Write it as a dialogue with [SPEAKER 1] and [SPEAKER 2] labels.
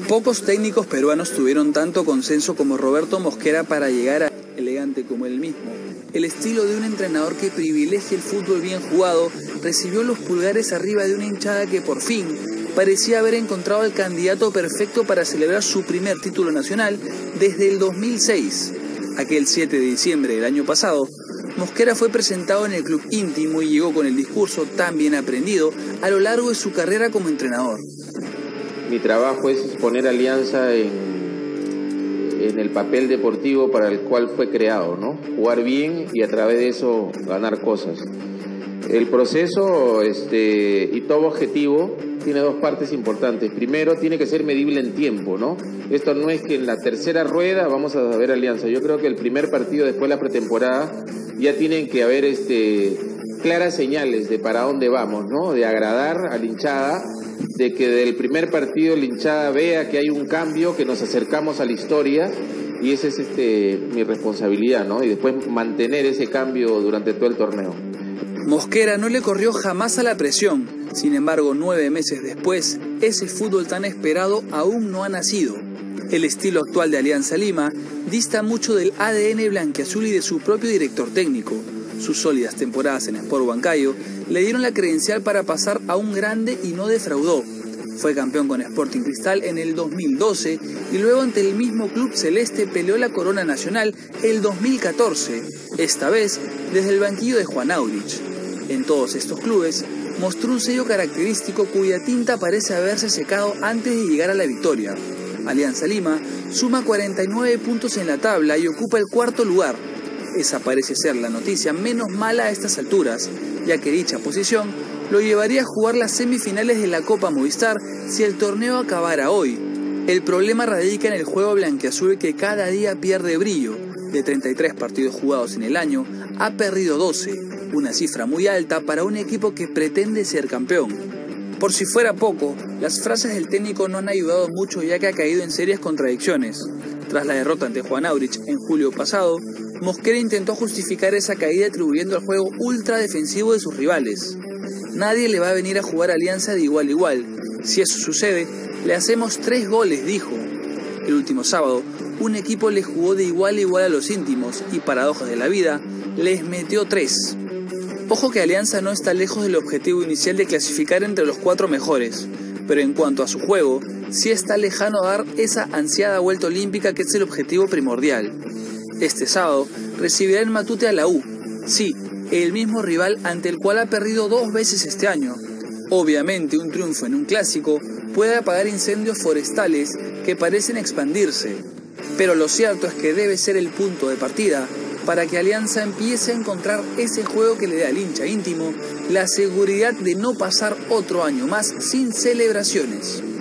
[SPEAKER 1] Pocos técnicos peruanos tuvieron tanto consenso como Roberto Mosquera para llegar a elegante como él mismo. El estilo de un entrenador que privilegia el fútbol bien jugado recibió los pulgares arriba de una hinchada que por fin parecía haber encontrado al candidato perfecto para celebrar su primer título nacional desde el 2006. Aquel 7 de diciembre del año pasado, Mosquera fue presentado en el club íntimo y llegó con el discurso tan bien aprendido a lo largo de su carrera como entrenador.
[SPEAKER 2] Mi trabajo es poner Alianza en el papel deportivo para el cual fue creado, ¿no? Jugar bien y a través de eso ganar cosas. El proceso y todo objetivo tiene dos partes importantes. Primero, tiene que ser medible en tiempo, ¿no? Esto no es que en la tercera rueda vamos a ver Alianza. Yo creo que el primer partido después de la pretemporada ya tienen que haber claras señales de para dónde vamos, ¿no? De agradar a la hinchada, de que del primer partido la hinchada vea que hay un cambio, que nos acercamos a la historia, y esa es mi responsabilidad, ¿no? Y después mantener ese cambio durante todo el torneo.
[SPEAKER 1] Mosquera no le corrió jamás a la presión. Sin embargo, 9 meses después, ese fútbol tan esperado aún no ha nacido. El estilo actual de Alianza Lima dista mucho del ADN blanquiazul y de su propio director técnico. Sus sólidas temporadas en Sport Huancayo le dieron la credencial para pasar a un grande y no defraudó. Fue campeón con Sporting Cristal en el 2012 y luego ante el mismo club celeste peleó la corona nacional el 2014, esta vez desde el banquillo de Juan Aurich. En todos estos clubes mostró un sello característico cuya tinta parece haberse secado antes de llegar a la victoria. Alianza Lima suma 49 puntos en la tabla y ocupa el cuarto lugar. Esa parece ser la noticia menos mala a estas alturas, ya que dicha posición lo llevaría a jugar las semifinales de la Copa Movistar si el torneo acabara hoy. El problema radica en el juego blanquiazul que cada día pierde brillo. De 33 partidos jugados en el año, ha perdido 12, una cifra muy alta para un equipo que pretende ser campeón. Por si fuera poco, las frases del técnico no han ayudado mucho ya que ha caído en serias contradicciones. Tras la derrota ante Juan Aurich en julio pasado, Mosquera intentó justificar esa caída atribuyendo al juego ultra defensivo de sus rivales. Nadie le va a venir a jugar Alianza de igual a igual. Si eso sucede, le hacemos 3 goles, dijo. El último sábado, un equipo le jugó de igual a igual a los íntimos y, paradojas de la vida, les metió 3. Ojo que Alianza no está lejos del objetivo inicial de clasificar entre los 4 mejores, pero en cuanto a su juego, sí está lejano a dar esa ansiada vuelta olímpica que es el objetivo primordial. Este sábado recibirá en Matute a la U, sí, el mismo rival ante el cual ha perdido 2 veces este año. Obviamente un triunfo en un clásico puede apagar incendios forestales que parecen expandirse, pero lo cierto es que debe ser el punto de partida para que Alianza empiece a encontrar ese juego que le dé al hincha íntimo la seguridad de no pasar otro año más sin celebraciones.